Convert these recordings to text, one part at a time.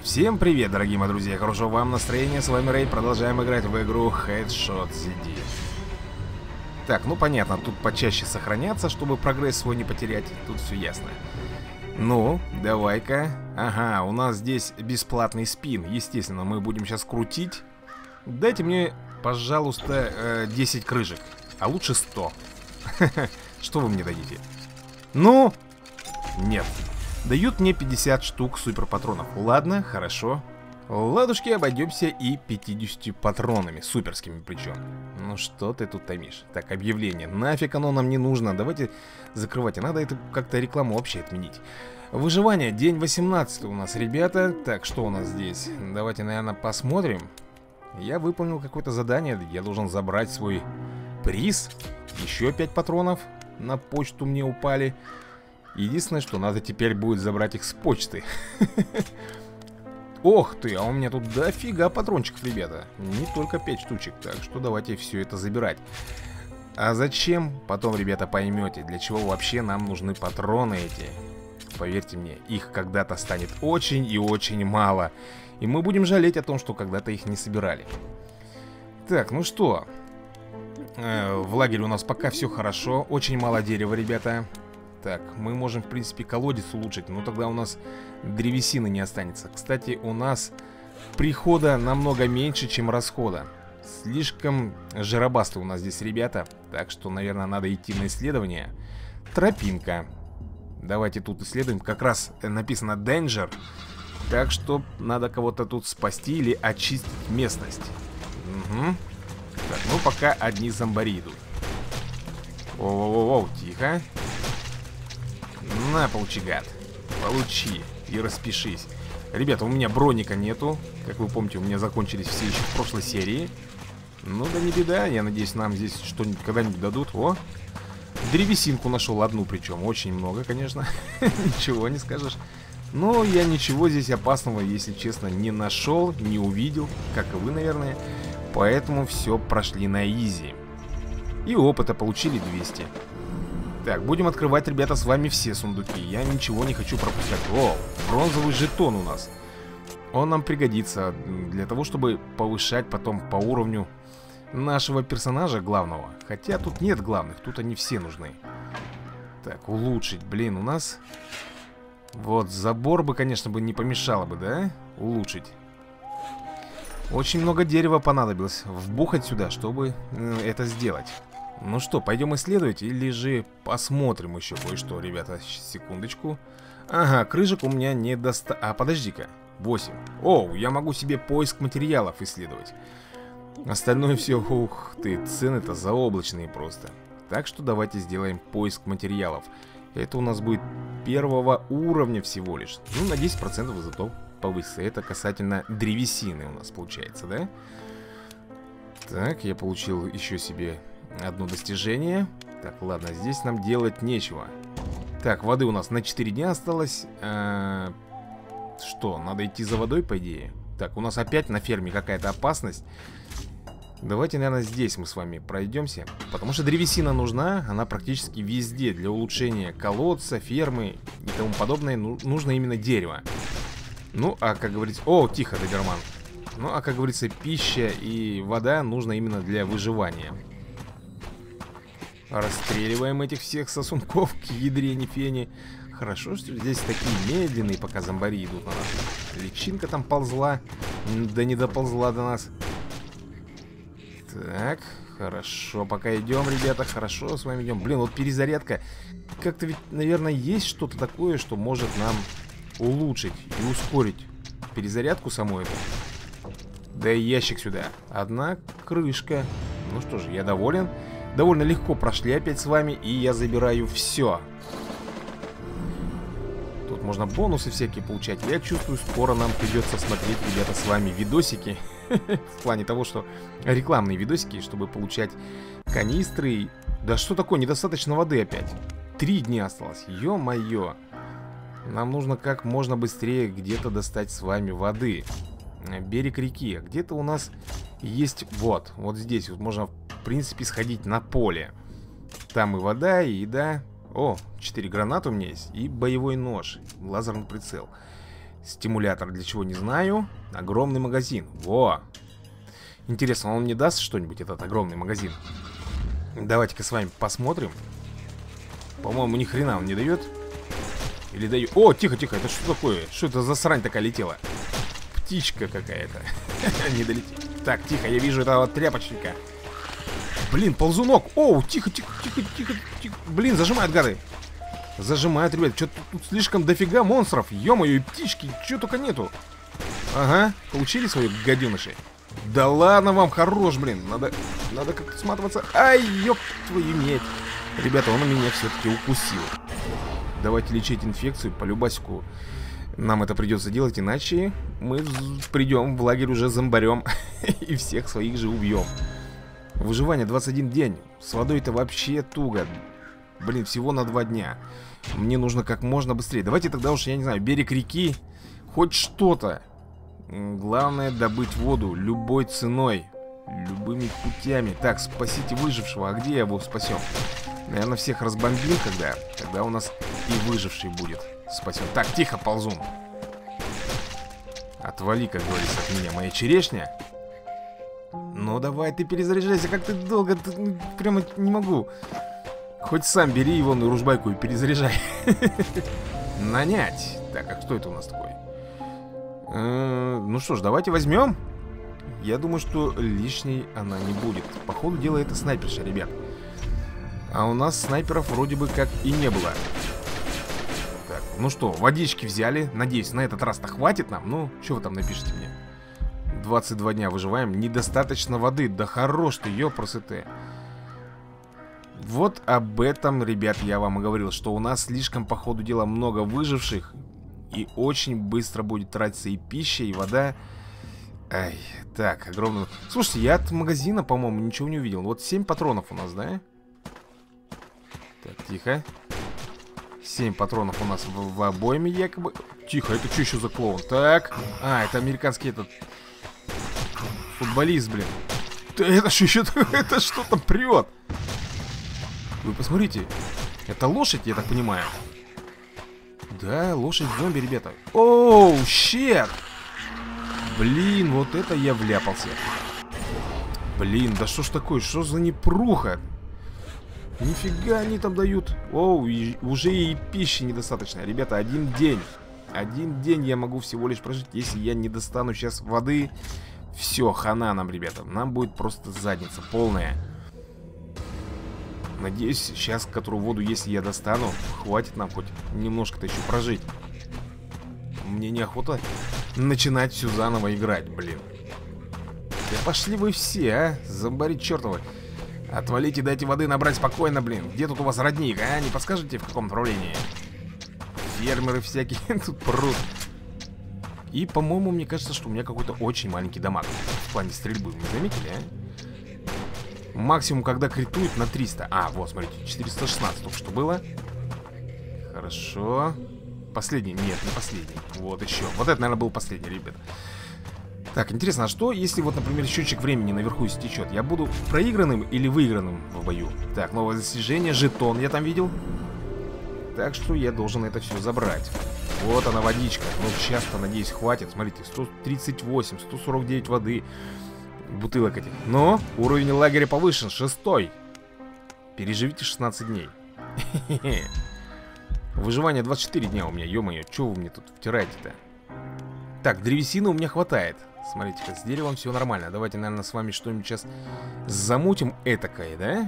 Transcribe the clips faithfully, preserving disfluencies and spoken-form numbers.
Всем привет, дорогие мои друзья, хорошего вам настроения, с вами Рэй, продолжаем играть в игру Headshot зет ди. Так, ну понятно, тут почаще сохраняться, чтобы прогресс свой не потерять, тут все ясно. Ну, давай-ка, ага, у нас здесь бесплатный спин, естественно, мы будем сейчас крутить. Дайте мне, пожалуйста, десять крыжек, а лучше сто. Что вы мне дадите? Ну, нет. Дают мне пятьдесят штук супер патронов. Ладно, хорошо. Ладушки, обойдемся и пятьюдесятью патронами, суперскими причем. Ну что ты тут томишь? Так, объявление. Нафиг оно нам не нужно. Давайте закрывать. Надо это как-то рекламу вообще отменить. Выживание. День восемнадцатый у нас, ребята. Так, что у нас здесь? Давайте, наверное, посмотрим. Я выполнил какое-то задание. Я должен забрать свой приз. Еще пять патронов на почту мне упали. Единственное, что надо теперь будет забрать их с почты. Ох ты, а у меня тут дофига патрончиков, ребята. Не только пять штучек, так что давайте все это забирать. А зачем? Потом, ребята, поймете, для чего вообще нам нужны патроны эти. Поверьте мне, их когда-то станет очень и очень мало. И мы будем жалеть о том, что когда-то их не собирали. Так, ну что, э, в лагере у нас пока все хорошо. Очень мало дерева, ребята. Так, мы можем, в принципе, колодец улучшить, но тогда у нас древесины не останется. Кстати, у нас прихода намного меньше, чем расхода. Слишком жиробасты у нас здесь, ребята. Так что, наверное, надо идти на исследование. Тропинка. Давайте тут исследуем. Как раз написано Danger. Так что надо кого-то тут спасти или очистить местность. Угу. Так, ну пока одни зомбари идут. Воу-воу-воу, тихо. На, получи, гад. Получи и распишись. Ребята, у меня броника нету. Как вы помните, у меня закончились все еще в прошлой серии. Ну да не беда, я надеюсь, нам здесь что-нибудь когда-нибудь дадут. О, древесинку нашел, одну причем. Очень много, конечно. Ничего не скажешь. Но я ничего здесь опасного, если честно, не нашел, не увидел. Как и вы, наверное. Поэтому все прошли на изи. И опыта получили двести. Так, будем открывать, ребята, с вами все сундуки. Я ничего не хочу пропускать. О, бронзовый жетон у нас. Он нам пригодится для того, чтобы повышать потом по уровню нашего персонажа главного. Хотя тут нет главных, тут они все нужны. Так, улучшить, блин, у нас... Вот, забор бы, конечно, бы не помешало бы, да? Улучшить. Очень много дерева понадобилось вбухать сюда, чтобы э, это сделать. Ну что, пойдем исследовать или же посмотрим еще кое-что, ребята. Секундочку. Ага, крыжек у меня не доста... А, подожди-ка. восемь. Оу, я могу себе поиск материалов исследовать. Остальное все, ух ты, цены-то заоблачные просто. Так что давайте сделаем поиск материалов. Это у нас будет первого уровня всего лишь. Ну, на десять процентов зато повысится. Это касательно древесины у нас получается, да? Так, я получил еще себе... одно достижение. Так, ладно, здесь нам делать нечего. Так, воды у нас на четыре дня осталось. а, Что, надо идти за водой, по идее? Так, у нас опять на ферме какая-то опасность. Давайте, наверное, здесь мы с вами пройдемся. Потому что древесина нужна. Она практически везде. Для улучшения колодца, фермы и тому подобное ну, нужно именно дерево. Ну, а как говорится... О, тихо, доберман. Ну, а как говорится, пища и вода нужно именно для выживания. Расстреливаем этих всех сосунков к ядрене фени. Хорошо, что здесь такие медленные, пока зомбари идут на нас. Личинка там ползла. Да не доползла до нас. Так, хорошо, пока идем, ребята. Хорошо, с вами идем. Блин, вот перезарядка. Как-то ведь, наверное, есть что-то такое, что может нам улучшить и ускорить перезарядку самой эту. Да и ящик сюда. Одна крышка. Ну что же, я доволен. Довольно легко прошли опять с вами, и я забираю все. Тут можно бонусы всякие получать. Я чувствую, скоро нам придется смотреть, ребята, с вами видосики. В плане того, что рекламные видосики, чтобы получать канистры. Да что такое, недостаточно воды опять. Три дня осталось, ё-моё. Нам нужно как можно быстрее где-то достать с вами воды. Берег реки. Где-то у нас есть, вот, вот здесь вот можно... В принципе, сходить на поле. Там и вода, и еда. О, четыре гранаты у меня есть. И боевой нож. Лазерный прицел. Стимулятор для чего, не знаю. Огромный магазин. Во! Интересно, он мне даст что-нибудь, этот огромный магазин? Давайте-ка с вами посмотрим. По-моему, ни хрена он не дает. Или дает... О, тихо, тихо, это что такое? Что это за срань такая летела? Птичка какая-то. Не долетела. Так, тихо, я вижу этого тряпочника. Блин, ползунок. Оу, тихо, тихо, тихо, тихо, тихо. Блин, зажимают гады. Зажимают, ребят. Что-то тут слишком дофига монстров. Ё-моё, и птички, чего только нету. Ага, получили свои гаденыши? Да ладно вам, хорош, блин. Надо, надо как-то сматываться. Ай, ёб твою медь. Ребята, он меня все-таки укусил. Давайте лечить инфекцию по любасику. Нам это придется делать, иначе мы придем в лагерь уже зомбарем и всех своих же убьем. Выживание двадцать один день. С водой-то вообще туго. Блин, всего на два дня. Мне нужно как можно быстрее. Давайте тогда уж, я не знаю, берег реки. Хоть что-то. Главное добыть воду любой ценой. Любыми путями. Так, спасите выжившего. А где я его спасем? Наверное, всех разбомбим, когда. Тогда у нас и выживший будет спасен. Так, тихо, ползун. Отвали, как говорится, от меня моя черешня. Ну давай, ты перезаряжайся. Как ты долго, ты, ну, прямо не могу. Хоть сам бери его на ружбайку и перезаряжай. Нанять. Так, а кто это у нас такой? Ну что ж, давайте возьмем. Я думаю, что лишней она не будет. Походу дела это снайперша, ребят. А у нас снайперов вроде бы как и не было. Так, ну что, водички взяли. Надеюсь, на этот раз-то хватит нам. Ну, что вы там напишите мне? двадцать два дня выживаем. Недостаточно воды. Да хорош ты, ёпросоте. Вот об этом, ребят, я вам и говорил. Что у нас слишком, по ходу дела, много выживших. И очень быстро будет тратиться и пища, и вода. Ай, так, огромный... Слушайте, я от магазина, по-моему, ничего не увидел. Вот семь патронов у нас, да? Так, тихо. семь патронов у нас в, в обойме якобы. Тихо, это что еще за клоун? Так. А, это американский этот... футболист, блин. Да это что еще? Это что там прет? Вы посмотрите. Это лошадь, я так понимаю. Да, лошадь-зомби, ребята. Оу, щет! Блин, вот это я вляпался. Блин, да что ж такое? Что за непруха? Нифига они там дают. Оу, и уже и пищи недостаточно. Ребята, один день. Один день я могу всего лишь прожить. Если я не достану сейчас воды, все, хана нам, ребята. Нам будет просто задница полная. Надеюсь, сейчас, которую воду, если я достану, хватит нам хоть немножко-то еще прожить. Мне неохота начинать все заново играть, блин. Да пошли вы все, а, зомбари чертовы. Отвалите, дайте воды набрать спокойно, блин. Где тут у вас родник, а? Не подскажете, в каком направлении? Фермеры всякие тут прут. И, по-моему, мне кажется, что у меня какой-то очень маленький дамаг в плане стрельбы. Вы не заметили, а? Максимум, когда критует, на триста. А, вот, смотрите, четыреста шестнадцать только что было. Хорошо. Последний? Нет, не последний. Вот еще. Вот это, наверное, был последний, ребят. Так, интересно, а что, если вот, например, счетчик времени наверху истечет? Я буду проигранным или выигранным в бою? Так, новое достижение, жетон я там видел. Так что я должен это все забрать. Вот она, водичка. Ну, сейчас-то, надеюсь, хватит. Смотрите, сто тридцать восемь, сто сорок девять воды. Бутылок этих. Но уровень лагеря повышен, шестой. Переживите шестнадцать дней. Выживание двадцать четыре дня у меня, ё-моё. Чё вы мне тут втираете-то? Так, древесины у меня хватает. Смотрите-ка, с деревом все нормально. Давайте, наверное, с вами что-нибудь сейчас замутим этакое, да?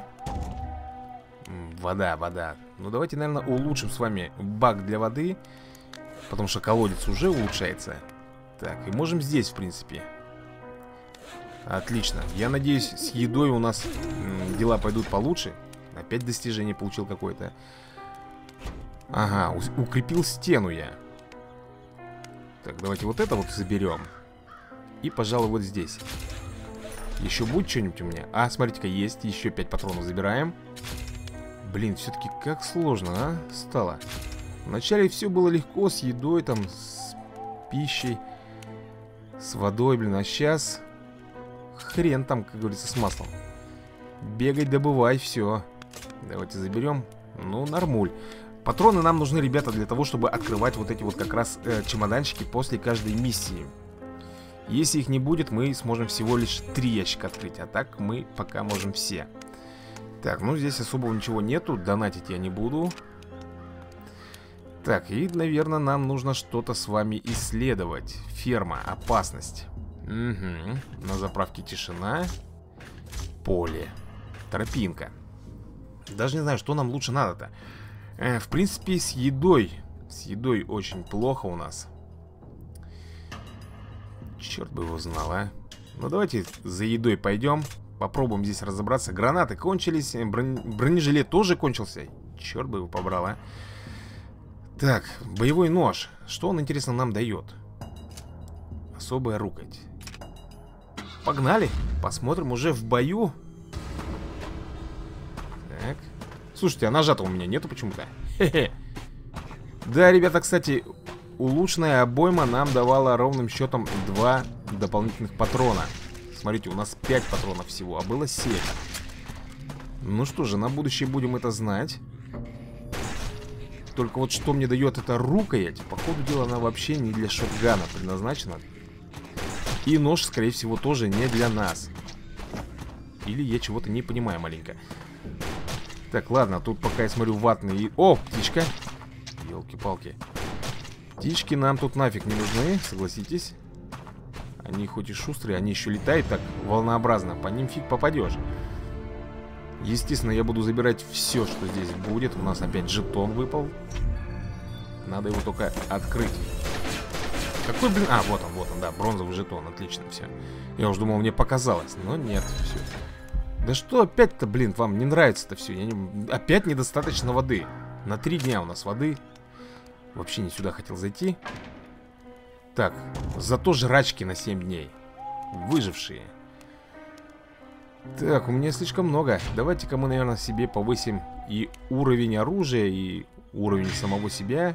Вода, вода. Ну, давайте, наверное, улучшим с вами бак для воды. Потому что колодец уже улучшается. Так, и можем здесь, в принципе. Отлично. Я надеюсь, с едой у нас м, дела пойдут получше. Опять достижение получил какое-то. Ага, укрепил стену я. Так, давайте вот это вот заберем. И, пожалуй, вот здесь. Еще будет что-нибудь у меня? А, смотрите-ка, есть. Еще пять патронов забираем. Блин, все-таки как сложно, а? Стало. Вначале все было легко, с едой, там, с пищей, с водой, блин. А сейчас хрен там, как говорится, с маслом. Бегай, добывай, все. Давайте заберем. Ну, нормуль. патроны нам нужны, ребята, для того, чтобы открывать вот эти вот как раз э, чемоданчики после каждой миссии. Если их не будет, мы сможем всего лишь три ящика открыть. А так мы пока можем все. Так, ну здесь особого ничего нету. Донатить я не буду. Так, и, наверное, нам нужно что-то с вами исследовать. Ферма, опасность. Угу. На заправке тишина. Поле. Тропинка. Даже не знаю, что нам лучше надо-то. э, В принципе, с едой С едой очень плохо у нас. Черт бы его знал, а. Ну давайте за едой пойдем. Попробуем здесь разобраться. Гранаты кончились, брони... бронежилет тоже кончился. Черт бы его побрал, а. Так, боевой нож. Что он, интересно, нам дает? Особая рукоять. Погнали, посмотрим уже в бою. Так. Слушайте, а ножа-то у меня нету почему-то. Хе-хе. Да, ребята, кстати, улучшенная обойма нам давала ровным счетом два дополнительных патрона. Смотрите, у нас пять патронов всего, а было семь. Ну что же, на будущее будем это знать. Только вот что мне дает эта рукоять, по ходу дела, она вообще не для шотгана предназначена. И нож, скорее всего, тоже не для нас. Или я чего-то не понимаю маленько. Так, ладно, тут пока я смотрю ватные... О, птичка! Ёлки-палки. Птички нам тут нафиг не нужны, согласитесь. Они хоть и шустрые, они еще летают так волнообразно. По ним фиг попадешь. Естественно, я буду забирать все, что здесь будет. У нас опять жетон выпал. Надо его только открыть. Какой, блин... А, вот он, вот он, да, бронзовый жетон. Отлично, все. Я уж думал, мне показалось, но нет, все. Да что опять-то, блин, вам не нравится-то все? Я не... Опять недостаточно воды. На три дня у нас воды. Вообще не сюда хотел зайти. Так, зато жрачки на семь дней. Выжившие. Так, у меня слишком много. Давайте-ка мы, наверное, себе повысим и уровень оружия, и уровень самого себя.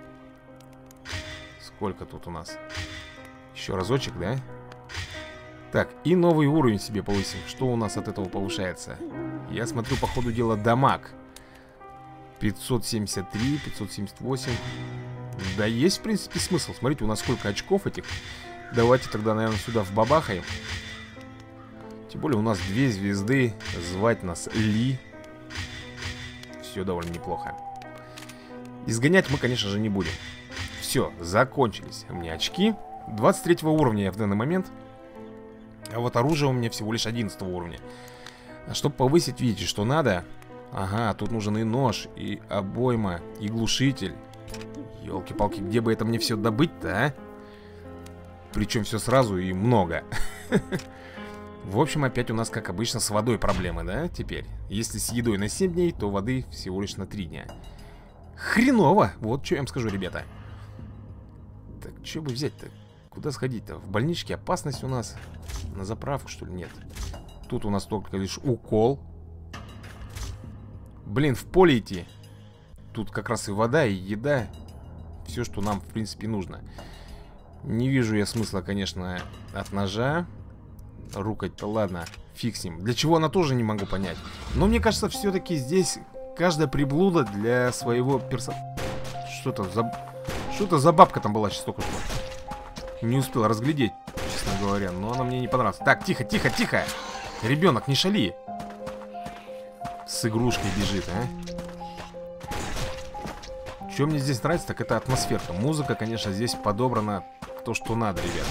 Сколько тут у нас? Еще разочек, да? Так, и новый уровень себе повысим. Что у нас от этого повышается? Я смотрю, по ходу дела, дамаг. пятьсот семьдесят три, пятьсот семьдесят восемь. Да есть, в принципе, смысл. Смотрите, у нас сколько очков этих. Давайте тогда, наверное, сюда вбабахаем. Тем более у нас две звезды. Звать нас Ли. Все довольно неплохо. Изгонять мы, конечно же, не будем. Все, закончились у меня очки. двадцать третьего уровня я в данный момент. А вот оружие у меня всего лишь одиннадцатого уровня. А чтобы повысить, видите, что надо. Ага, тут нужен и нож, и обойма, и глушитель. Ёлки-палки, где бы это мне все добыть-то, а? Причем все сразу и много. В общем, опять у нас, как обычно, с водой проблемы, да, теперь? Если с едой на семь дней, то воды всего лишь на три дня. Хреново, вот что я вам скажу, ребята. Так, что бы взять-то? Куда сходить-то? В больничке опасность у нас. На заправку, что ли? Нет. Тут у нас только лишь укол. Блин, в поле идти. Тут как раз и вода, и еда. Все, что нам, в принципе, нужно. Не вижу я смысла, конечно, от ножа. Рукоть-то, ладно, фиг с ним. Для чего она, тоже не могу понять. Но мне кажется, все-таки здесь каждая приблуда для своего персонажа. Что-то за... Что-то за бабка там была сейчас только что. Не успел разглядеть, честно говоря. Но она мне не понравилась. Так, тихо, тихо, тихо. Ребенок, не шали. С игрушкой бежит, а? Что мне здесь нравится, так это атмосферка. Музыка, конечно, здесь подобрана то, что надо, ребят.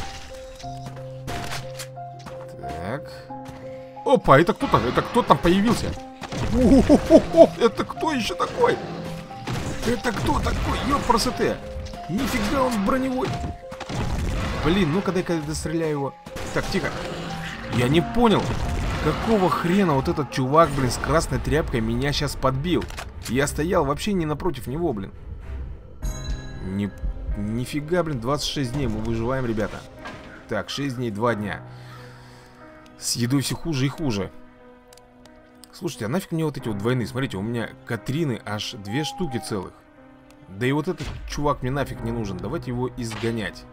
Так. Опа, это кто-то, это кто там появился? О-хо-хо-хо, это кто еще такой? Это кто такой? Ёпрст. Нифига он броневой. Блин, ну-ка дай-ка достреляю его. Так, тихо. Я не понял, какого хрена вот этот чувак, блин, с красной тряпкой меня сейчас подбил. Я стоял вообще не напротив него, блин. Ни... Нифига, блин, двадцать шесть дней мы выживаем, ребята. Так, шесть дней, два дня. С едой все хуже и хуже. Слушайте, а нафиг мне вот эти вот двойные? Смотрите, у меня Катрины аж две штуки целых. Да и вот этот чувак мне нафиг не нужен. Давайте его изгонять.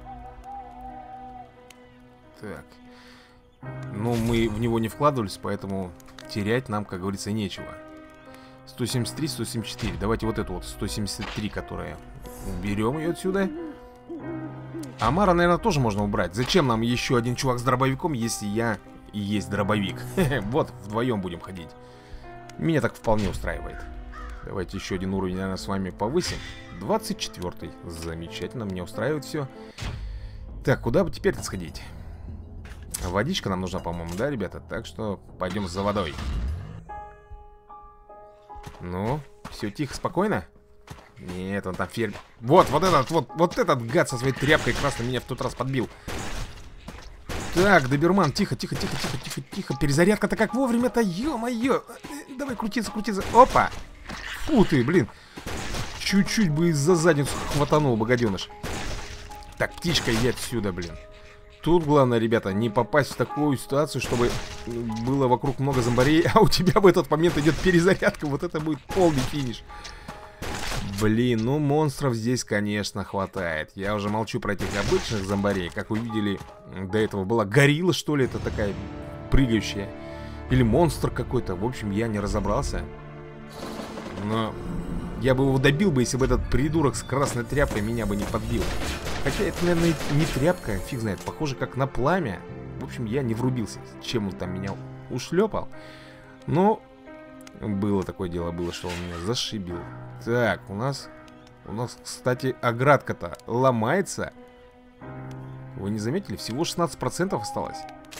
Так. Ну, мы в него не вкладывались, поэтому терять нам, как говорится, нечего. сто семьдесят три, сто семьдесят четыре. Давайте вот эту вот сто семьдесят три, которая. Уберем ее отсюда. Амара, наверное, тоже можно убрать. Зачем нам еще один чувак с дробовиком, если я и есть дробовик? Вот, вдвоем будем ходить. Меня так вполне устраивает. Давайте еще один уровень, наверное, с вами повысим. двадцать четвёртый. Замечательно, меня устраивает все. Так, куда бы теперь-то сходить? Водичка нам нужна, по-моему, да, ребята? Так что пойдем за водой. Ну, все тихо, спокойно? Нет, он там ферм... Вот, вот этот, вот, вот этот гад со своей тряпкой красной меня в тот раз подбил. Так, доберман, тихо, тихо, тихо, тихо, тихо, тихо. Перезарядка-то как вовремя-то, ё-моё. Давай крутиться, крутиться. Опа! Фу ты, блин. Чуть-чуть бы из-за задницу хватанул, богоденыш. Так, птичка, иди отсюда, блин. Тут главное, ребята, не попасть в такую ситуацию, чтобы было вокруг много зомбарей, а у тебя в этот момент идет перезарядка. Вот это будет полный финиш. Блин, ну монстров здесь, конечно, хватает. Я уже молчу про этих обычных зомбарей. Как вы видели, до этого была горилла, что ли, это такая прыгающая. Или монстр какой-то. В общем, я не разобрался. Но я бы его добил бы, если бы этот придурок с красной тряпкой меня бы не подбил. Хотя это, наверное, не тряпка, фиг знает. Похоже, как на пламя. В общем, я не врубился, чем он там меня ушлепал. Но было такое дело, было, что он меня зашибил. Так, у нас... У нас, кстати, оградка-то ломается. Вы не заметили? Всего шестнадцать процентов осталось.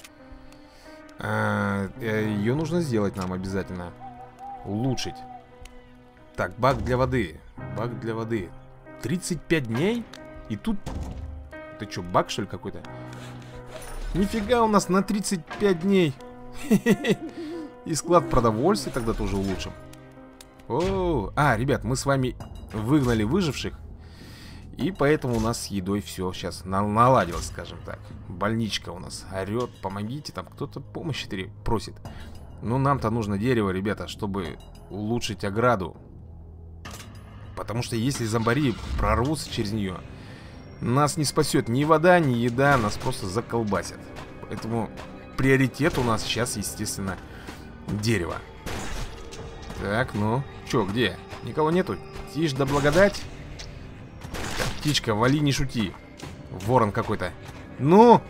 А, ее нужно сделать нам обязательно. Улучшить. Так, бак для воды. Бак для воды. тридцать пять дней? И тут... Это что, баг, что ли, какой-то? Нифига у нас на тридцать пять дней. И склад продовольствия тогда тоже улучшим. О, а, ребят, мы с вами выгнали выживших. И поэтому у нас с едой все сейчас наладилось, скажем так. Больничка у нас орет, помогите, там кто-то помощи просит. Но нам-то нужно дерево, ребята, чтобы улучшить ограду. Потому что если зомбари прорвутся через нее, нас не спасет ни вода, ни еда, нас просто заколбасят. Поэтому приоритет у нас сейчас, естественно, дерево. Так, ну, чё, где? Никого нету? Тишь да благодать. Так, птичка, вали, не шути. Ворон какой-то. Ну!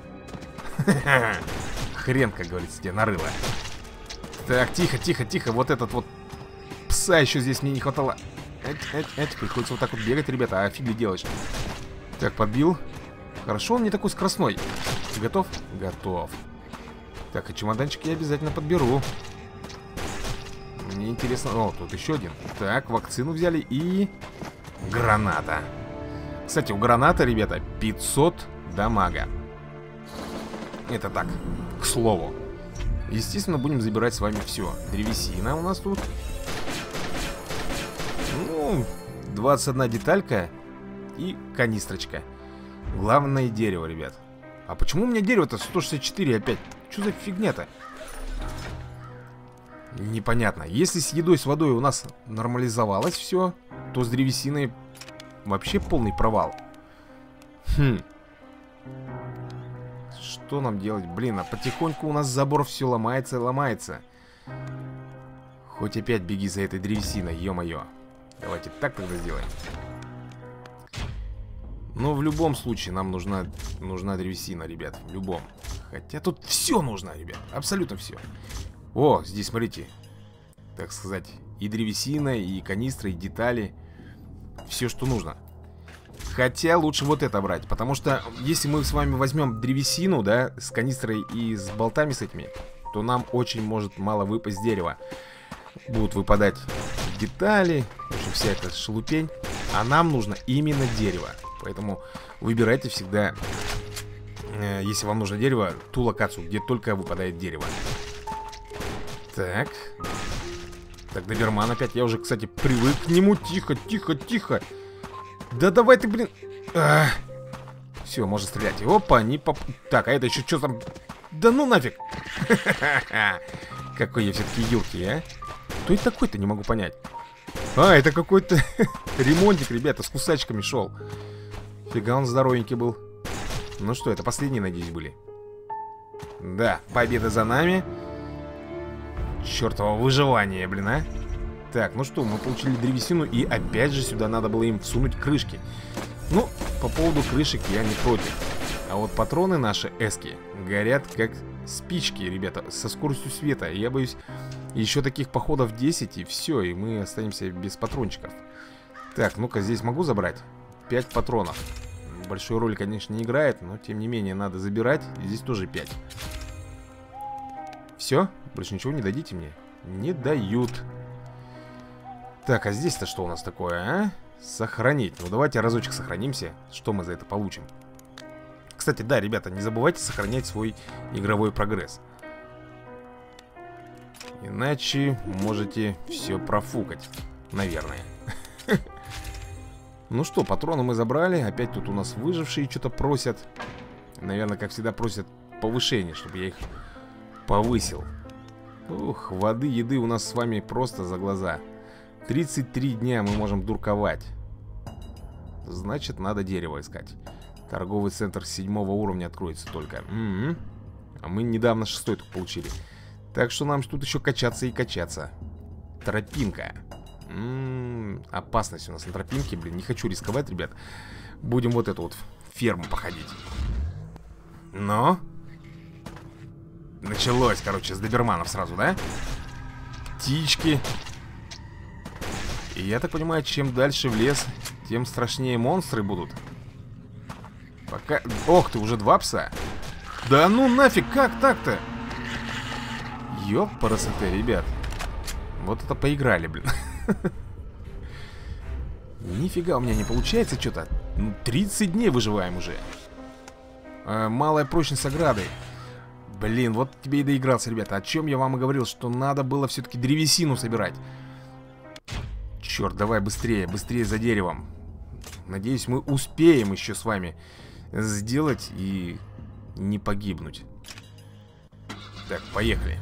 Хрен, как говорится, тебе нарыло. Так, тихо, тихо, тихо. Вот этот вот пса еще здесь мне не хватало. Эть, эть, эть. Приходится вот так вот бегать, ребята. А фиг ли делаешь? Так, подбил. Хорошо, он не такой скоростной. Ты готов? Готов. Так, а чемоданчик я обязательно подберу. Мне интересно... О, тут еще один. Так, вакцину взяли и... Граната. Кстати, у граната, ребята, пятьсот дамага. Это так, к слову. Естественно, будем забирать с вами все. Древесина у нас тут. Ну, двадцать одна деталька и канистрочка. Главное дерево, ребят. А почему у меня дерево-то сто шестьдесят четыре опять? Что за фигня-то? Непонятно. Если с едой, с водой у нас нормализовалось все, то с древесиной вообще полный провал. Хм. Что нам делать? Блин, а потихоньку у нас забор все ломается и ломается. Хоть опять беги за этой древесиной, ё-моё. Давайте так тогда сделаем. Но в любом случае нам нужна, нужна древесина, ребят. В любом. Хотя тут все нужно, ребят. Абсолютно все. О, здесь, смотрите. Так сказать, и древесина, и канистры, и детали. Все, что нужно. Хотя лучше вот это брать. Потому что если мы с вами возьмем древесину, да, с канистрой и с болтами с этими, то нам очень может мало выпасть дерева. Будут выпадать детали, в общем, вся эта шелупень. А нам нужно именно дерево. Поэтому выбирайте всегда, э, если вам нужно дерево, ту локацию, где только выпадает дерево. Так. Так, доберман опять. Я уже, кстати, привык к нему. Тихо, тихо, тихо. Да давай ты, блин. А. Все, можно стрелять. Опа, не поп... Так, а это еще что там? Да ну нафиг. Какой я все-таки юркий, а? Кто это такой-то, не могу понять. А, это какой-то ремонтик, ребята, с кусачками шел. Фига он здоровенький был. Ну что, это последние, надеюсь, были. Да, победа за нами. Чёртово выживание, блин, а. Так, ну что, мы получили древесину, и опять же сюда надо было им всунуть крышки. Ну, по поводу крышек я не против. А вот патроны наши эски горят как спички, ребята, со скоростью света. Я боюсь, еще таких походов десять, и все, и мы останемся без патрончиков. Так, ну-ка, здесь могу забрать? пять патронов. Большой роль, конечно, не играет, но тем не менее надо забирать. И здесь тоже пять. Все? Больше ничего не дадите мне? Не дают. Так, а здесь-то что у нас такое, а? Сохранить. Ну, давайте разочек сохранимся. Что мы за это получим? Кстати, да, ребята, не забывайте сохранять свой игровой прогресс. Иначе можете все профукать. Наверное. Ну что, патроны мы забрали. Опять тут у нас выжившие что-то просят. Наверное, как всегда, просят повышение, чтобы я их повысил. Ух, воды, еды у нас с вами просто за глаза. тридцать три дня мы можем дурковать. Значит, надо дерево искать. Торговый центр седьмого уровня откроется только. М-м-м. А мы недавно шестой тут получили. Так что нам тут еще качаться и качаться. Тропинка. М-м-м. Опасность у нас на тропинке, блин. Не хочу рисковать, ребят. Будем вот эту вот ферму походить. Но началось, короче, с доберманов сразу, да? Птички. И я так понимаю, чем дальше в лес, тем страшнее монстры будут. Пока... Ох ты, уже два пса. Да ну нафиг, как так-то? Ёпарасоте, ребят. Вот это поиграли, блин. Нифига у меня не получается что-то. тридцать дней выживаем уже. а, Малая прочность ограды. Блин, вот тебе и доигрался, ребята. О чем я вам и говорил, что надо было все-таки древесину собирать. Черт, давай быстрее, быстрее за деревом. Надеюсь, мы успеем еще с вами сделать и не погибнуть. Так, поехали.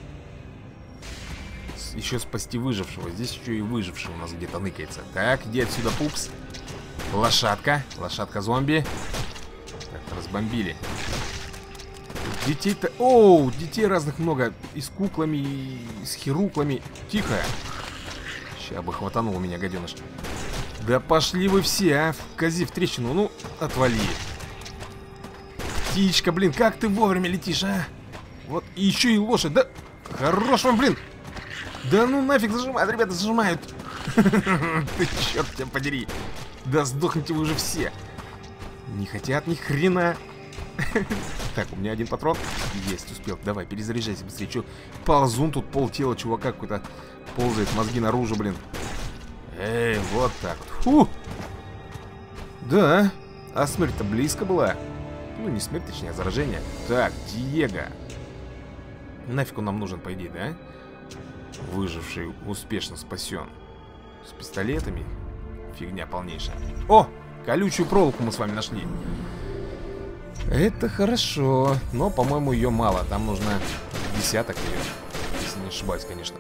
Еще спасти выжившего. Здесь еще и выживший у нас где-то ныкается. Так, иди отсюда, пупс. Лошадка, лошадка-зомби. Так, разбомбили. Детей-то... Оу, детей разных много. И с куклами, и с хируклами. Тихо. Сейчас бы хватанул меня, гаденыш. Да пошли вы все, а, в кози в трещину. Ну, отвали. Птичка, блин, как ты вовремя летишь, а? Вот, и еще и лошадь, да? Хорош вам, блин. Да ну нафиг зажимают, ребята, зажимают. Ты черт тебя подери. Да сдохните вы уже все. Не хотят ни хрена. Так, у меня один патрон. Есть, успел. Давай, перезаряжайся быстрее. Че, ползун тут, полтела чувака какой-то ползает, мозги наружу, блин. Эй, вот так. Фу. Да, а смерть-то близко была. Ну, не смерть, точнее, а заражение. Так, Диего. Нафиг он нам нужен, по идее, да? Выживший успешно спасен. С пистолетами. Фигня полнейшая. О, колючую проволоку мы с вами нашли. Это хорошо. Но, по-моему, ее мало. Там нужно десяток ее. Если не ошибаюсь, конечно.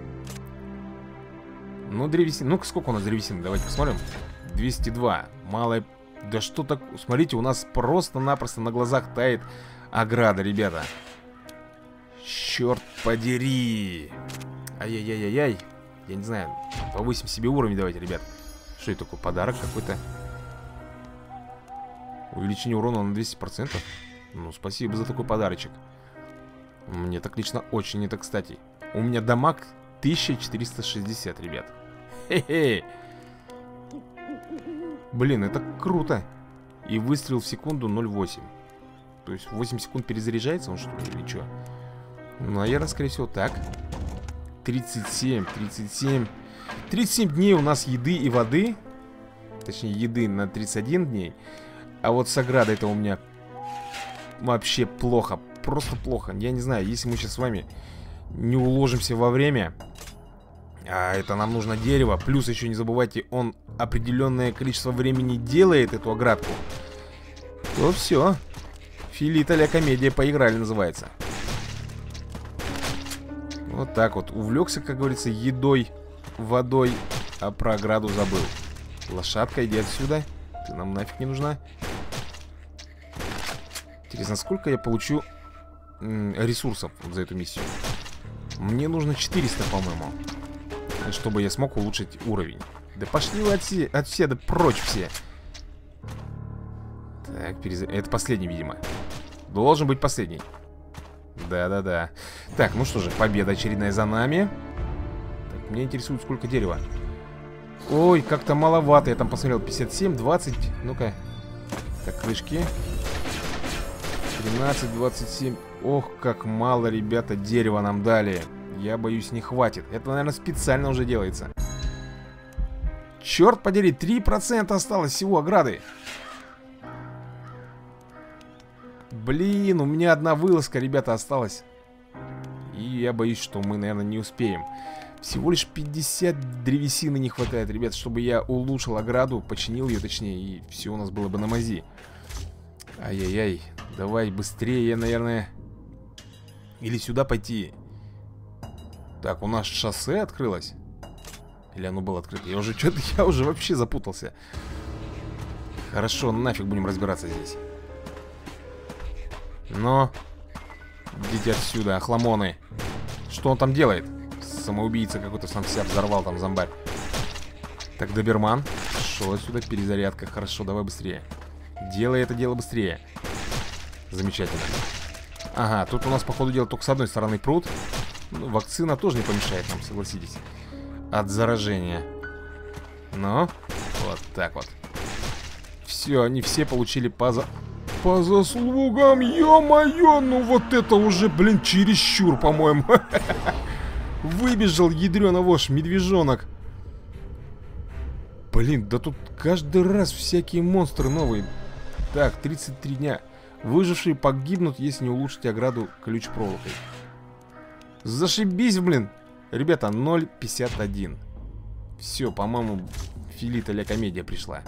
Ну, древесина. Ну-ка, сколько у нас древесины? Давайте посмотрим. двести два. Малая... Да что так... Смотрите, у нас просто-напросто на глазах тает ограда, ребята. Черт подери. Ай-яй-яй-яй-яй. Я не знаю. Повысим себе уровень давайте, ребят. Что это такое? Подарок какой-то? Увеличение урона на двести процентов. Ну, спасибо за такой подарочек. Мне так лично очень это кстати. У меня дамаг тысяча четыреста шестьдесят, ребят. Хе-хе. Блин, это круто. И выстрел в секунду ноль восемь. То есть восемь секунд перезаряжается он, что ли, или что? Ну, наверное, скорее всего, так. тридцать семь, тридцать семь. тридцать семь дней у нас еды и воды. Точнее, еды на тридцать один дней. А вот с оградой это у меня вообще плохо. Просто плохо. Я не знаю, если мы сейчас с вами не уложимся во время. А это нам нужно дерево. Плюс еще не забывайте, он определенное количество времени делает эту оградку. То все. Филита ля комедия поиграли, называется. Вот так вот. Увлекся, как говорится, едой, водой, а про ограду забыл. Лошадка, иди отсюда. Ты нам нафиг не нужна. Интересно, сколько я получу м, ресурсов вот за эту миссию? Мне нужно четыреста, по-моему. чтобы я смог улучшить уровень. Да пошли вы отсе отседа прочь все. Так, перез... это последний, видимо. Должен быть последний. Да-да-да. Так, ну что же, победа очередная за нами. Так, меня интересует, сколько дерева. Ой, как-то маловато. Я там посмотрел, пятьдесят семь, двадцать. Ну-ка. Так, крышки. тринадцать, двадцать семь. Ох, как мало, ребята, дерева нам дали. Я боюсь, не хватит. Это, наверное, специально уже делается. Черт подери, три процента осталось всего ограды. Блин, у меня одна вылазка, ребята, осталась. И я боюсь, что мы, наверное, не успеем. Всего лишь пятьдесят древесины не хватает, ребят, чтобы я улучшил ограду, починил ее, точнее, и все у нас было бы на мази. Ай-яй-яй, давай быстрее, наверное. Или сюда пойти. Так, у нас шоссе открылось. Или оно было открыто? Я уже что-то, я уже вообще запутался. Хорошо, нафиг будем разбираться здесь. Но идите отсюда, охламоны. Что он там делает? Самоубийца какой-то, сам себя взорвал там, зомбарь. Так, доберман. Шел отсюда, перезарядка. Хорошо, давай быстрее. Делай это дело быстрее. Замечательно. Ага, тут у нас, по ходу дела, только с одной стороны пруд. Ну, вакцина тоже не помешает нам, согласитесь. От заражения. Ну, вот так вот. Все, они все получили по, за... по заслугам. Ё-моё, ну вот это уже, блин, чересчур, по-моему. Выбежал ядрёна вошь, медвежонок. Блин, да тут каждый раз всякие монстры новые. Так, тридцать три дня. Выжившие погибнут, если не улучшить ограду ключ-проволокой. Зашибись, блин. Ребята, ноль пятьдесят один. Все, по-моему, филита ля комедия пришла.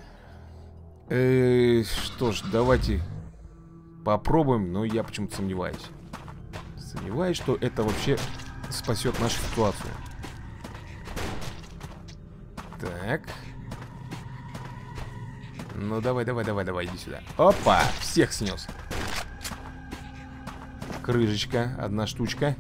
Э-э, что ж, давайте попробуем, но я почему-то сомневаюсь. Сомневаюсь, что это вообще спасет нашу ситуацию. Так. Ну, давай, давай, давай, давай, иди сюда. Опа, всех снес. Крышечка, одна штучка.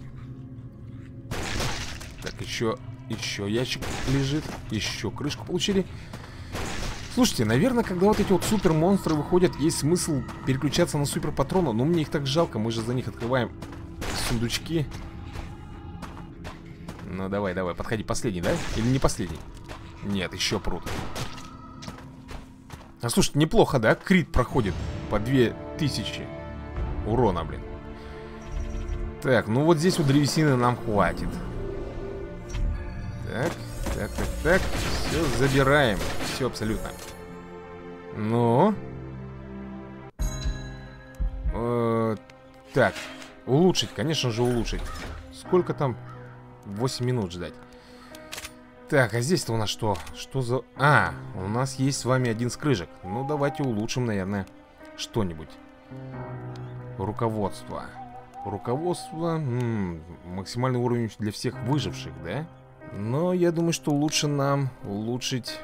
Так, еще, еще ящик лежит. Еще крышку получили. Слушайте, наверное, когда вот эти вот супер монстры выходят, есть смысл переключаться на супер патроны. Но мне их так жалко, мы же за них открываем сундучки. Ну, давай, давай, подходи, последний, да? Или не последний? Нет, еще пруд. А слушайте, неплохо, да? Крит проходит по две тысячи урона, блин. Так, ну вот здесь у древесины нам хватит. Так, так, так, так. Все, забираем. Все абсолютно. Ну. Э, так, улучшить, конечно же, улучшить. Сколько там? восемь минут ждать. Так, а здесь-то у нас что? Что за... А, у нас есть с вами один скрыжек. Ну, давайте улучшим, наверное, что-нибудь. Руководство. Руководство... М-м, максимальный уровень для всех выживших, да? Но я думаю, что лучше нам улучшить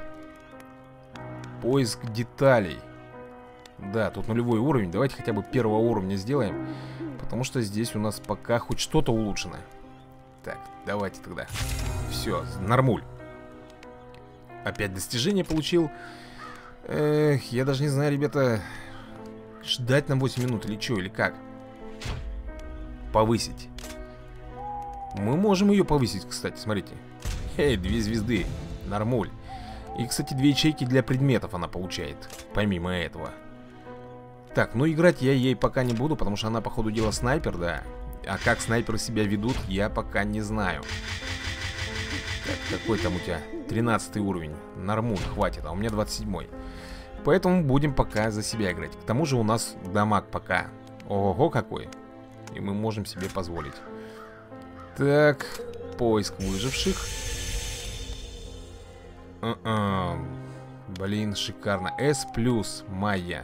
поиск деталей. Да, тут нулевой уровень. Давайте хотя бы первого уровня сделаем. Потому что здесь у нас пока хоть что-то улучшено. Так, давайте тогда. Все, нормуль. Опять достижение получил. Эх, я даже не знаю, ребята. Ждать на восемь минут или что, или как? Повысить. Мы можем ее повысить, кстати, смотрите. Эй, две звезды. Нормуль. И, кстати, две ячейки для предметов она получает. Помимо этого. Так, ну играть я ей пока не буду, потому что она, по ходу дела, снайпер, да. А как снайперы себя ведут, я пока не знаю. Так, какой там у тебя? тринадцатый уровень. Нормуль, хватит, а у меня двадцать седьмой. Поэтому будем пока за себя играть. К тому же у нас дамаг пока. Ого, какой. И мы можем себе позволить. Так, поиск выживших. А-а. Блин, шикарно. С плюс, Майя.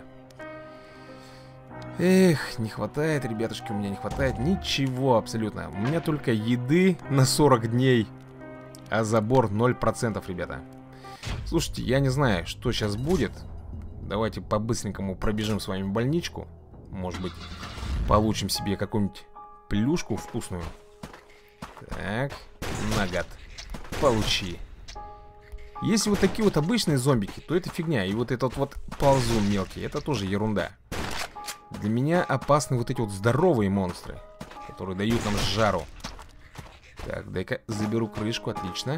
Эх, не хватает, ребятушки, у меня не хватает ничего абсолютно. У меня только еды на сорок дней. А забор ноль процентов, ребята. Слушайте, я не знаю, что сейчас будет. Давайте по-быстренькому пробежим с вами больничку. Может быть, получим себе какую-нибудь плюшку вкусную. Так, нагад. получи. Если вот такие вот обычные зомбики, то это фигня. И вот этот вот ползун мелкий, это тоже ерунда. Для меня опасны вот эти вот здоровые монстры, которые дают нам жару. Так, дай-ка заберу крышку, отлично.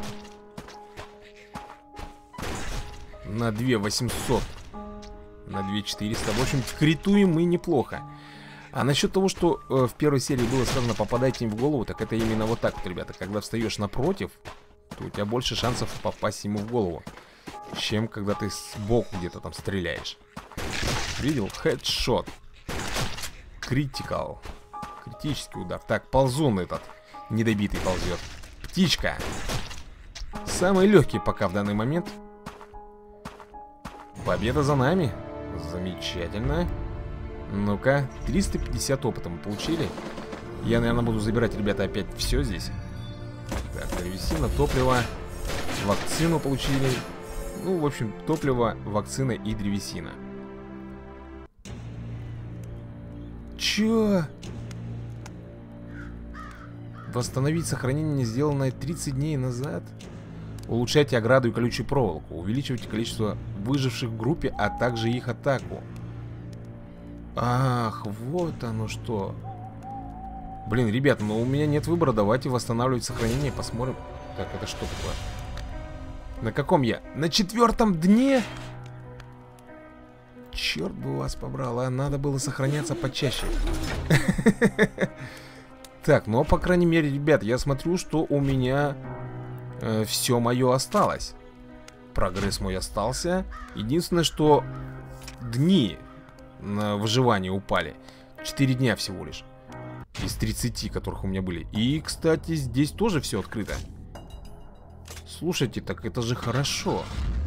На две восемьсот. На две четыреста. В общем, критуем мы неплохо. А насчет того, что э, в первой серии было сказано попадайте им в голову, так это именно вот так вот, ребята. Когда встаешь напротив, то у тебя больше шансов попасть ему в голову, чем когда ты сбоку где-то там стреляешь. Видел? Хедшот. Критикал. Критический удар. Так, ползун этот недобитый ползет. Птичка. Самый легкий пока в данный момент. Победа за нами. Замечательно. Ну-ка, триста пятьдесят опыта мы получили. Я, наверное, буду забирать, ребята, опять все здесь. Так, древесина, топливо. Вакцину получили. Ну, в общем, топливо, вакцина и древесина. Чё? Восстановить сохранение, сделанное тридцать дней назад. Улучшайте ограду и колючую проволоку. Увеличивайте количество выживших в группе, а также их атаку. Ах, вот оно что. Блин, ребят, ну у меня нет выбора. Давайте восстанавливать сохранение, посмотрим. Так, это что такое? На каком я? На четвертом дне? Черт бы вас побрал, а надо было сохраняться почаще. Так, ну по крайней мере, ребят, я смотрю, что у меня э, все мое осталось. Прогресс мой остался. Единственное, что дни на выживание упали. четыре дня всего лишь. Из тридцати, которых у меня были. И, кстати, здесь тоже все открыто. Слушайте, так это же хорошо.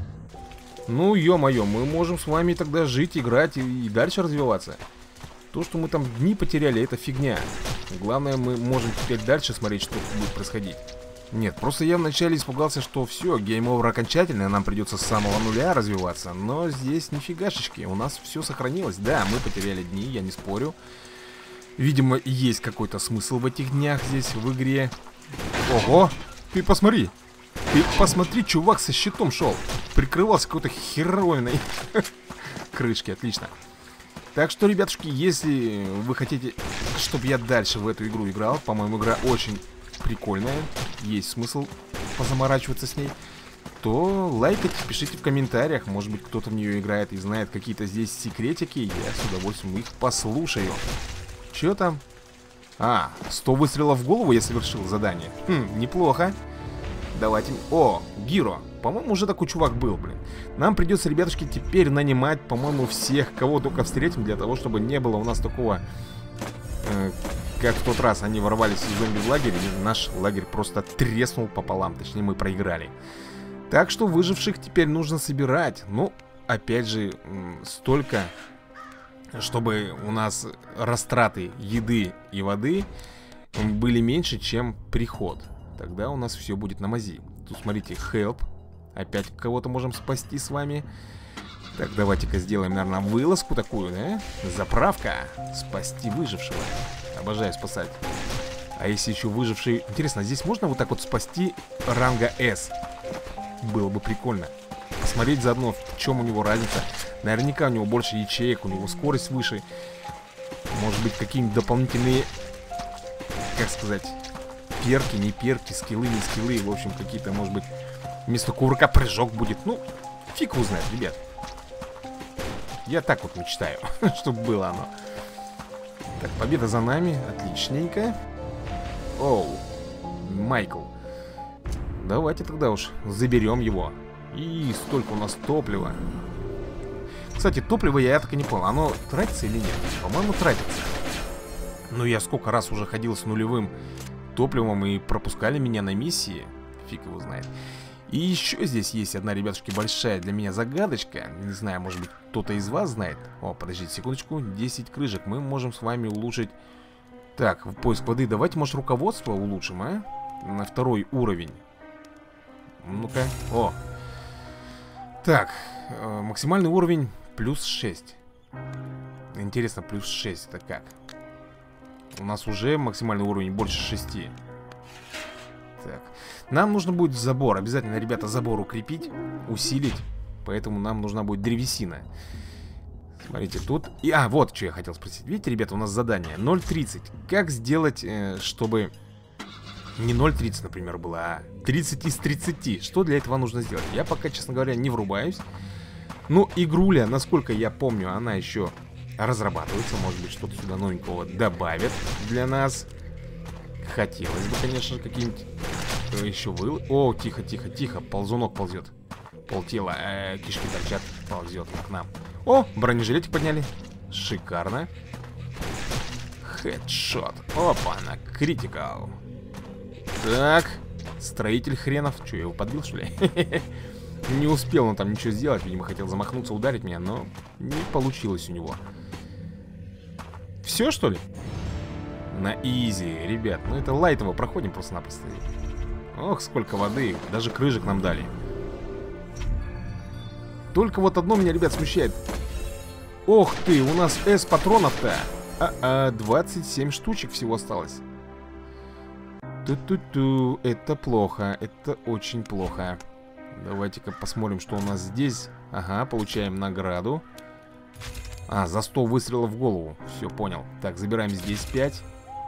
Ну, ё-моё, мы можем с вами тогда жить, играть и, и дальше развиваться. То, что мы там дни потеряли, это фигня. Главное, мы можем теперь дальше смотреть, что будет происходить. Нет, просто я вначале испугался, что все, гейм-овер окончательно, нам придется с самого нуля развиваться. Но здесь нифигашечки, у нас все сохранилось. Да, мы потеряли дни, я не спорю. Видимо, есть какой-то смысл в этих днях здесь, в игре. Ого, ты посмотри. Ты посмотри, чувак со щитом шел. Прикрывался какой-то херовиной крышки, отлично. Так что, ребятушки, если вы хотите, чтобы я дальше в эту игру играл, по-моему, игра очень прикольная, есть смысл позаморачиваться с ней, то лайкайте, пишите в комментариях. Может быть, кто-то в нее играет и знает какие-то здесь секретики. Я с удовольствием их послушаю. Че там? А, сто выстрелов в голову я совершил задание. Хм, неплохо. Давайте... О, Гиро. По-моему, уже такой чувак был, блин. Нам придется, ребятушки, теперь нанимать, по-моему, всех, кого только встретим, для того, чтобы не было у нас такого... Э, как в тот раз они ворвались из зомби в лагерь, и наш лагерь просто треснул пополам. Точнее, мы проиграли. Так что выживших теперь нужно собирать. Ну, опять же, столько... чтобы у нас растраты еды и воды были меньше, чем приход. Тогда у нас все будет на мази. Тут, смотрите, help. Опять кого-то можем спасти с вами. Так, давайте-ка сделаем, наверное, вылазку такую, да? Заправка. Спасти выжившего. Обожаю спасать. А если еще выживший... Интересно, здесь можно вот так вот спасти ранга S? Было бы прикольно. Посмотреть заодно, в чем у него разница. Наверняка у него больше ячеек, у него скорость выше. Может быть, какие-нибудь дополнительные, как сказать, перки, не перки, скиллы, не скиллы. В общем, какие-то, может быть, вместо кувырка прыжок будет. Ну, фиг его знает, ребят. Я так вот мечтаю, чтобы было оно. Так, победа за нами, отличненько. Оу, Майкл. Давайте тогда уж заберем его. И столько у нас топлива. Кстати, топливо я так и не понял, оно тратится или нет? По-моему, тратится. Но я сколько раз уже ходил с нулевым топливом и пропускали меня на миссии. Фиг его знает. И еще здесь есть одна, ребятушки, большая для меня загадочка. Не знаю, может быть, кто-то из вас знает. О, подождите секундочку. десять крышек. Мы можем с вами улучшить. Так, в поиск воды. Давайте, может, руководство улучшим, а? На второй уровень. Ну-ка. О. Так, э, максимальный уровень плюс шесть. Интересно, плюс шесть это как? У нас уже максимальный уровень больше шести. Так, нам нужно будет забор. Обязательно, ребята, забор укрепить, усилить. Поэтому нам нужна будет древесина. Смотрите, тут... И, а, вот что я хотел спросить. Видите, ребята, у нас задание ноль тридцать. Как сделать, э, чтобы не ноль тридцать, например, было, а тридцать из тридцати? Что для этого нужно сделать? Я пока, честно говоря, не врубаюсь. Ну, игруля, насколько я помню, она еще разрабатывается. Может быть, что-то сюда новенького добавят для нас. Хотелось бы, конечно, какие-нибудь еще выл... О, тихо, тихо, тихо, ползунок ползет. Полтела, э, кишки торчат, ползет к нам. О, бронежилетик подняли. Шикарно. Хедшот. Опа, на критикал. Так, строитель хренов. Че, я его подбил, что ли? Не успел он там ничего сделать. Видимо, хотел замахнуться, ударить меня, но не получилось у него. Все, что ли? На изи, ребят. Ну это лайтово проходим просто-напросто. Ох, сколько воды. Даже крыжик нам дали. Только вот одно меня, ребят, смущает. Ох ты, у нас эс патронов-то. А-а, двадцать семь штучек всего осталось. Ту-ту-ту, это плохо, это очень плохо. Давайте-ка посмотрим, что у нас здесь. Ага, получаем награду. А, за сто выстрелов в голову. Все, понял. Так, забираем здесь пять.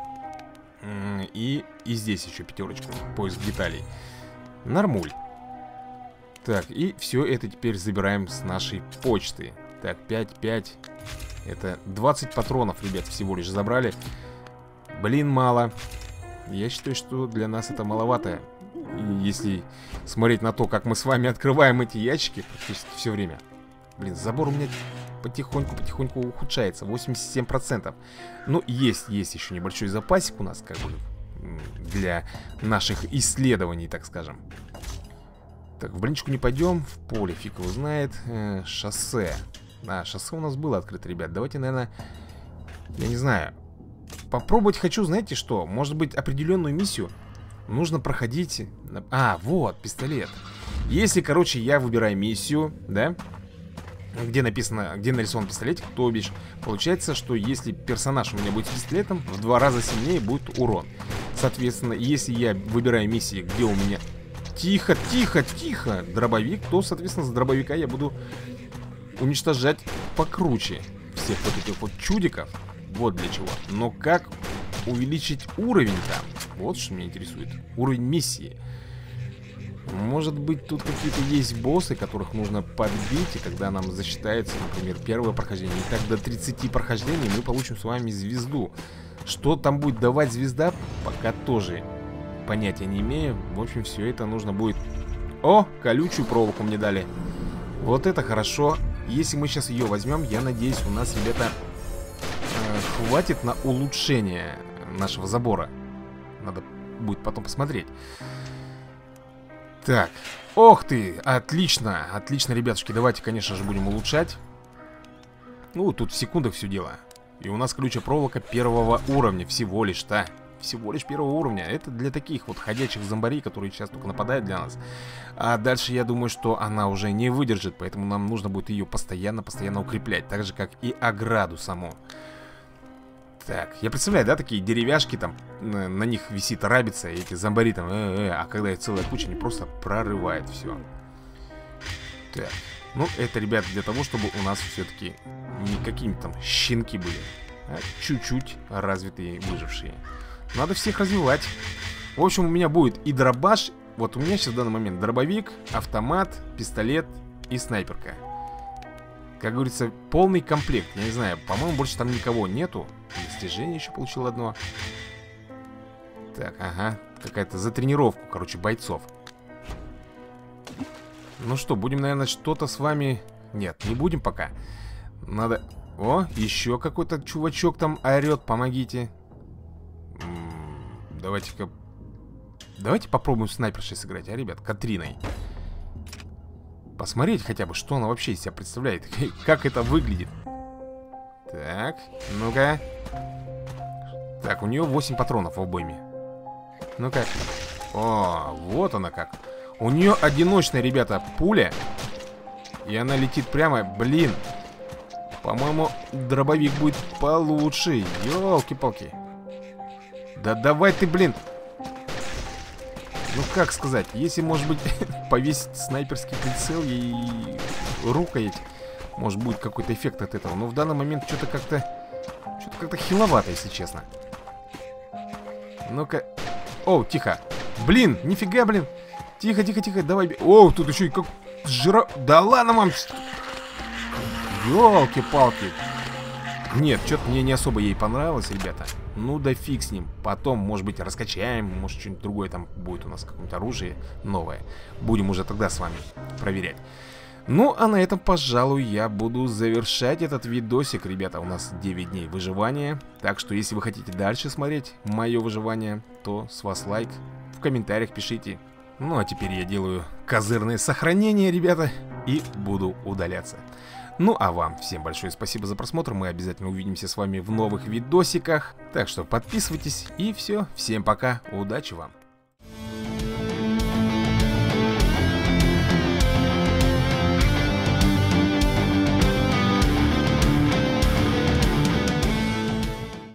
И, и здесь еще пятерочку. Поиск деталей. Нормуль. Так, и все это теперь забираем с нашей почты. Так, пять, пять. Это двадцать патронов, ребят, всего лишь забрали. Блин, мало. Я считаю, что для нас это маловато. Если смотреть на то, как мы с вами открываем эти ящики практически все время. Блин, забор у меня потихоньку-потихоньку ухудшается. восемьдесят семь процентов. Ну, есть, есть еще небольшой запасик у нас, как бы, для наших исследований, так скажем. Так, в больничку не пойдем. В поле фиг его знает. э, Шоссе. А, шоссе у нас было открыто, ребят. Давайте, наверное, я не знаю, попробовать хочу, знаете что? Может быть, определенную миссию нужно проходить. А, вот, пистолет. Если, короче, я выбираю миссию, да, где написано, где нарисован пистолетик, то бишь, получается, что если персонаж у меня будет с пистолетом, в два раза сильнее будет урон. Соответственно, если я выбираю миссии, где у меня... Тихо, тихо, тихо, дробовик, то, соответственно, с дробовика я буду уничтожать покруче всех вот этих вот чудиков. Вот для чего. Но как увеличить уровень там? Вот что меня интересует. Уровень миссии. Может быть, тут какие-то есть боссы, которых нужно подбить, и когда нам засчитается, например, первое прохождение. И так до тридцати прохождений мы получим с вами звезду. Что там будет давать звезда, пока тоже понятия не имею. В общем, все это нужно будет... О, колючую проволоку мне дали. Вот это хорошо. Если мы сейчас ее возьмем, я надеюсь, у нас, ребята, э, хватит на улучшение нашего забора. Надо будет потом посмотреть. Так, ох ты, отлично, отлично, ребятушки. Давайте, конечно же, будем улучшать. Ну, тут в секундах все дело. И у нас колючая проволока первого уровня всего лишь-то. Всего лишь первого уровня. Это для таких вот ходячих зомбарей, которые сейчас только нападают для нас. А дальше я думаю, что она уже не выдержит. Поэтому нам нужно будет ее постоянно-постоянно укреплять. Так же, как и ограду саму. Так, я представляю, да, такие деревяшки там, на, на них висит рабица, и эти зомбари там, э -э, а когда их целая куча, они просто прорывают все. Так, ну это, ребят, для того, чтобы у нас все-таки не какие-нибудь там щенки были, а чуть-чуть развитые, выжившие. Надо всех развивать. В общем, у меня будет и дробаш. Вот у меня сейчас в данный момент дробовик, автомат, пистолет и снайперка. Как говорится, полный комплект. Я не знаю, по-моему, больше там никого нету. Достижение еще получил одно. Так, ага. Какая-то за тренировку, короче, бойцов. Ну что, будем, наверное, что-то с вами... Нет, не будем пока. Надо... О, еще какой-то чувачок там орет. Помогите. Давайте-ка... Давайте попробуем снайпершей сыграть, а, ребят? Катриной. Посмотреть хотя бы, что она вообще из себя представляет. Как это выглядит. Так, ну-ка. Так, у нее восемь патронов в обойме. Ну-ка. О, вот она как. У нее одиночная, ребята, пуля. И она летит прямо, блин. По-моему, дробовик будет получше. Ёлки-палки. Да давай ты, блин. Ну как сказать, если, может быть, повесить снайперский прицел и рукоять, может будет какой-то эффект от этого. Но в данный момент что-то как-то Что-то как-то хиловато, если честно. Ну-ка. О, тихо. Блин, нифига, блин. Тихо, тихо, тихо, давай. О, тут еще и как жира... Да ладно вам. Ёлки-палки. Нет, что-то мне не особо ей понравилось, ребята. Ну да фиг с ним. Потом, может быть, раскачаем. Может, что-нибудь другое там будет у нас, какое-нибудь оружие новое. Будем уже тогда с вами проверять. Ну, а на этом, пожалуй, я буду завершать этот видосик. Ребята, у нас девять дней выживания. Так что, если вы хотите дальше смотреть мое выживание, то с вас лайк. В комментариях пишите. Ну, а теперь я делаю козырное сохранение, ребята, и буду удаляться. Ну, а вам всем большое спасибо за просмотр. Мы обязательно увидимся с вами в новых видосиках. Так что подписывайтесь, и все. Всем пока, удачи вам.